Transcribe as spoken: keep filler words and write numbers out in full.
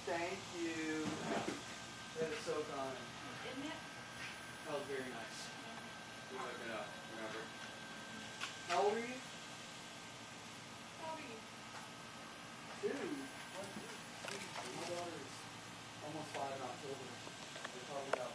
Thank you. That is so kind. Isn't it? That was very nice. We look it up, remember? How old are you? How old are you? Two. What? My daughter is almost five in October. They're probably about